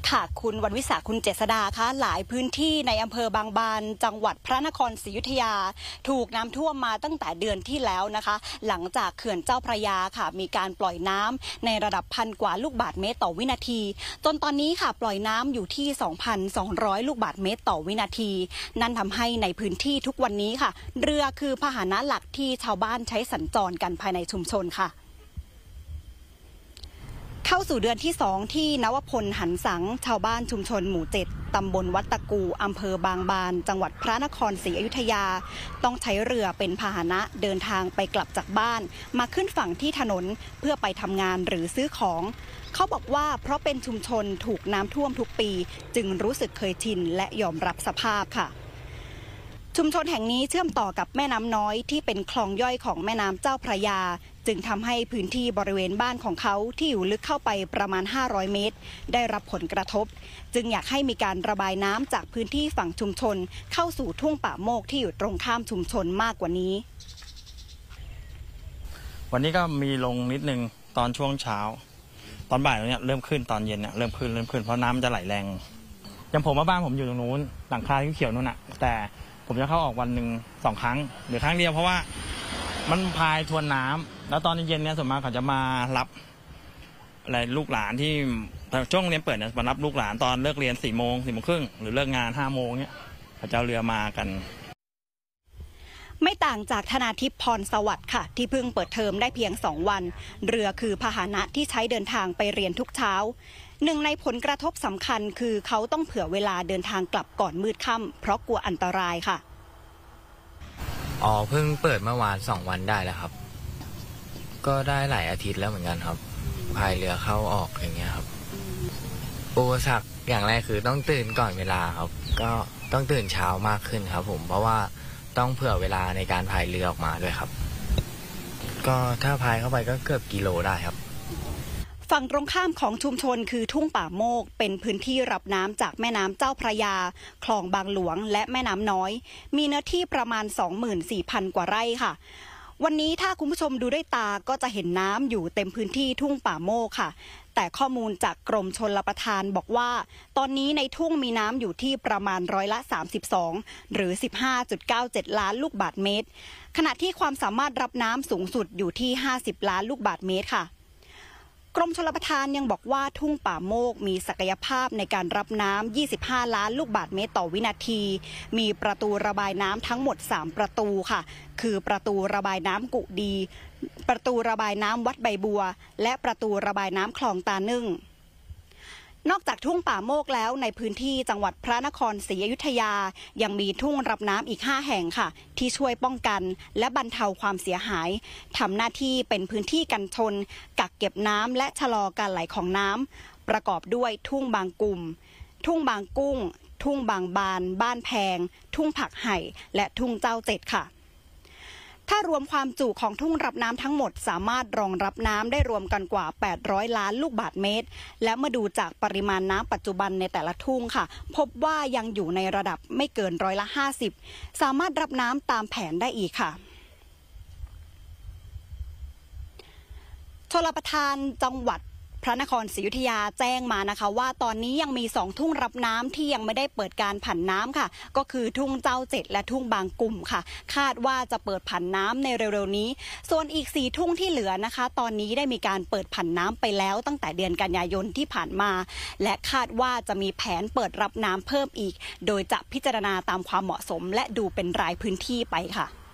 ค่ะคุณวรรณวิสาคุณเจษดาคะหลายพื้นที่ในอำเภอบางบานจังหวัดพระนครศรีอยุธยาถูกน้ำท่วมมาตั้งแต่เดือนที่แล้วนะคะหลังจากเขื่อนเจ้าพระยาค่ะมีการปล่อยน้ำในระดับ1,000 กว่าลูกบาศก์เมตรต่อวินาทีจนตอนนี้ค่ะปล่อยน้ำอยู่ที่ 2,200 ลูกบาศก์เมตรต่อวินาทีนั่นทำให้ในพื้นที่ทุกวันนี้ค่ะเรือคือพาหนะหลักที่ชาวบ้านใช้สัญจรกันภายในชุมชนค่ะเข้าสู่เดือนที่2ที่นวพลหันสังชาวบ้านชุมชนหมู่7ตำบลวัดตะกูอำเภอบางบานจังหวัดพระนครศรีอยุธยาต้องใช้เรือเป็นพาหนะเดินทางไปกลับจากบ้านมาขึ้นฝั่งที่ถนนเพื่อไปทำงานหรือซื้อของเขาบอกว่าเพราะเป็นชุมชนถูกน้ำท่วมทุกปีจึงรู้สึกเคยชินและยอมรับสภาพค่ะชุมชนแห่งนี้เชื่อมต่อกับแม่น้ำน้อยที่เป็นคลองย่อยของแม่น้ำเจ้าพระยาจึงทำให้พื้นที่บริเวณบ้านของเขาที่อยู่ลึกเข้าไปประมาณ500 เมตรได้รับผลกระทบจึงอยากให้มีการระบายน้ำจากพื้นที่ฝั่งชุมชนเข้าสู่ทุ่งป่าโมกที่อยู่ตรงข้ามชุมชนมากกว่านี้วันนี้ก็มีลงนิดนึงตอนช่วงเช้าตอนบ่ายเนี่ยเริ่มขึ้นตอนเย็นเนี่ยเริ่มขึ้นเพราะน้ำจะไหลแรงอย่างผมว่าบ้านผมอยู่ตรงนู้นหลังคาเขียวๆนู่นน่ะแต่ผมจะเข้าออกวันหนึ่ง2 ครั้งหรือครั้งเดียวเพราะว่ามันพายทวนน้ำแล้วตอนเย็นเนี่ยส่วนมากเขาจะมารับอะไรลูกหลานที่ช่วงเรียนเปิดเนี่ยมารับลูกหลานตอนเลิกเรียน4 โมงครึ่งหรือเลิกงาน5 โมงเนี่ยเขาจะเอาเรือมากันไม่ต่างจากธนาทิพย์พรสวัสดิ์ค่ะที่เพิ่งเปิดเทอมได้เพียง2 วันเรือคือพาหนะที่ใช้เดินทางไปเรียนทุกเช้าหนึ่งในผลกระทบสำคัญคือเขาต้องเผื่อเวลาเดินทางกลับก่อนมืดค่ำเพราะกลัวอันตรายค่ะเพิ่งเปิดเมื่อวาน2 วันได้แล้วครับก็ได้หลายอาทิตย์แล้วเหมือนกันครับพายเรือเข้าออกอย่างเงี้ยครับอุปสรรคอย่างแรกคือต้องตื่นก่อนเวลาครับก็ต้องตื่นเช้ามากขึ้นครับผมเพราะว่าต้องเผื่อเวลาในการพายเรือออกมาด้วยครับก็ถ้าพายเข้าไปก็เกือบกิโลได้ครับฝั่งตรงข้ามของชุมชนคือทุ่งป่าโมกเป็นพื้นที่รับน้ำจากแม่น้ำเจ้าพระยาคลองบางหลวงและแม่น้ำน้อยมีเนื้อที่ประมาณ 24,000 กว่าไร่ค่ะวันนี้ถ้าคุณผู้ชมดูด้วยตาก็จะเห็นน้ำอยู่เต็มพื้นที่ทุ่งป่าโมกค่ะแต่ข้อมูลจากกรมชลประทานบอกว่าตอนนี้ในทุ่งมีน้ำอยู่ที่ประมาณ32%หรือ 15.97 ล้านลูกบาศก์เมตรขณะที่ความสามารถรับน้ำสูงสุดอยู่ที่50 ล้านลูกบาศก์เมตรค่ะกรมชลประทานยังบอกว่าทุ่งป่าโมกมีศักยภาพในการรับน้ำ25 ล้านลูกบาศก์เมตรต่อวินาทีมีประตูระบายน้ำทั้งหมด3 ประตูค่ะคือประตูระบายน้ำกุดีประตูระบายน้ำวัดใบบัวและประตูระบายน้ำคลองตานึ่งนอกจากทุ่งป่าโมกแล้วในพื้นที่จังหวัดพระนครศรีอยุธยายังมีทุ่งรับน้ำอีก5 แห่งค่ะที่ช่วยป้องกันและบรรเทาความเสียหายทำหน้าที่เป็นพื้นที่กันชนกักเก็บน้ำและชะลอการไหลของน้ำประกอบด้วยทุ่งบางกุ่มทุ่งบางกุ้งทุ่งบางบานบ้านแพงทุ่งผักไห่และทุ่งเจ้าเจ็ดค่ะถ้ารวมความจุของทุ่งรับน้ำทั้งหมดสามารถรองรับน้ำได้รวมกันกว่า800 ล้านลูกบาศก์เมตรและเมื่อดูจากปริมาณน้ำปัจจุบันในแต่ละทุ่งค่ะพบว่ายังอยู่ในระดับไม่เกิน50%สามารถรับน้ำตามแผนได้อีกค่ะชลประทานจังหวัดพระนครศรีอยุธยาแจ้งมานะคะว่าตอนนี้ยังมี2 ทุ่งรับน้ำที่ยังไม่ได้เปิดการผันน้ำค่ะก็คือทุ่งเจ้าเจ็ดและทุ่งบางกุ่มค่ะคาดว่าจะเปิดผันน้ำในเร็วๆนี้ส่วนอีก4 ทุ่งที่เหลือนะคะตอนนี้ได้มีการเปิดผันน้ำไปแล้วตั้งแต่เดือนกันยายนที่ผ่านมาและคาดว่าจะมีแผนเปิดรับน้ำเพิ่มอีกโดยจะพิจารณาตามความเหมาะสมและดูเป็นรายพื้นที่ไปค่ะ